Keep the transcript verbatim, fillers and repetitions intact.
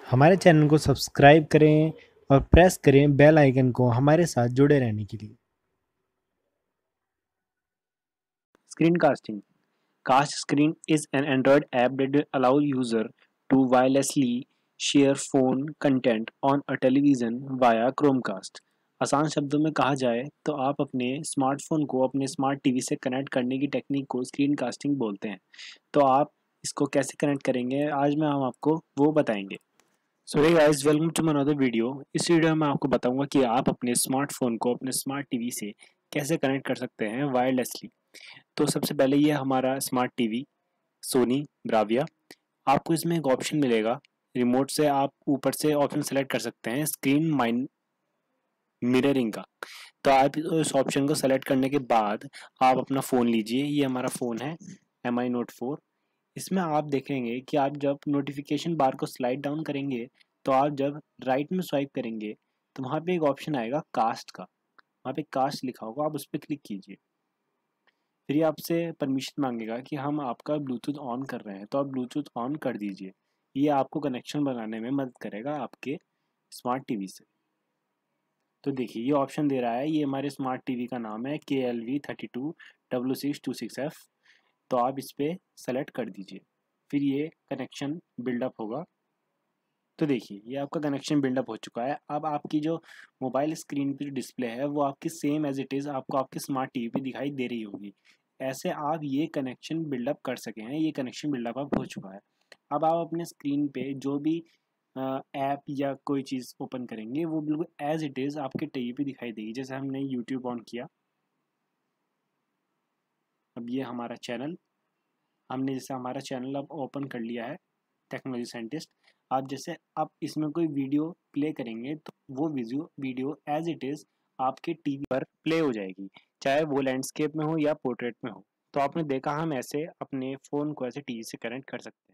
हमारे चैनल को सब्सक्राइब करें और प्रेस करें बेल आइकन को हमारे साथ जुड़े रहने के लिए। Screencasting. Cast Screen is an Android app that allows user to wirelessly share phone content on a television via Chromecast. आसान शब्दों में कहा जाए तो आप अपने स्मार्टफोन को अपने स्मार्ट टीवी से कनेक्ट करने की टेक्निक को स्क्रीन कास्टिंग बोलते हैं। तो आप इसको कैसे कनेक्ट करेंगे आज मैं हम आपको वो बताएंगे। So hey guys, welcome to my another video. इस वीडियो में मैं आपको बताऊंगा कि आप अपने स्मार्टफोन को अपने स्मार्ट टीवी से कैसे कनेक्ट कर सकते हैं वायरलेसली। तो सबसे पहले ये हमारा स्मार्ट टीवी सोनी ब्राविया। आपको इसमें एक ऑप्शन मिलेगा, रिमोट से आप ऊपर से ऑप्शन सेलेक्ट कर सकते हैं स्क्रीन माइन मिररिंग का। तो आप इस ऑप्शन को सेलेक्ट करने के बाद आप अपना फ़ोन लीजिए। ये हमारा फ़ोन है एम आई नोट फोर। इसमें आप देखेंगे कि आप जब नोटिफिकेशन बार को स्लाइड डाउन करेंगे तो आप जब राइट में स्वाइप करेंगे तो वहाँ पे एक ऑप्शन आएगा कास्ट का। वहाँ पे कास्ट लिखा होगा, आप उस पर क्लिक कीजिए। फिर ये आपसे परमिशन मांगेगा कि हम आपका ब्लूटूथ ऑन कर रहे हैं, तो आप ब्लूटूथ ऑन कर दीजिए। ये आपको कनेक्शन बनाने में मदद करेगा आपके स्मार्ट टीवी से। तो देखिए ये ऑप्शन दे रहा है, ये हमारे स्मार्ट टीवी का नाम है K L V thirty two W six two six F. तो आप इस पर सेलेक्ट कर दीजिए, फिर ये कनेक्शन बिल्डअप होगा। तो देखिए ये आपका कनेक्शन बिल्डअप हो चुका है। अब आपकी जो मोबाइल स्क्रीन पे जो डिस्प्ले है वो आपकी सेम एज इट इज़ आपको आपके स्मार्ट टीवी पे दिखाई दे रही होगी। ऐसे आप ये कनेक्शन बिल्डअप कर सके हैं। ये कनेक्शन बिल्डअप अब हो चुका है। अब आप अपने स्क्रीन पे जो भी ऐप या कोई चीज़ ओपन करेंगे वो बिल्कुल एज इट इज़ आपके टीवी पे दिखाई देगी। जैसे हमने यूट्यूब ऑन किया, अब ये हमारा चैनल, हमने जैसे हमारा चैनल अब ओपन कर लिया है टेक्नोलॉजी साइंटिस्ट। आप जैसे आप इसमें कोई वीडियो प्ले करेंगे तो वो video video as it is आपके टीवी पर प्ले हो जाएगी, चाहे वो लैंडस्केप में हो या पोर्ट्रेट में हो। तो आपने देखा हम ऐसे अपने फ़ोन को ऐसे टीवी से कनेक्ट कर सकते हैं।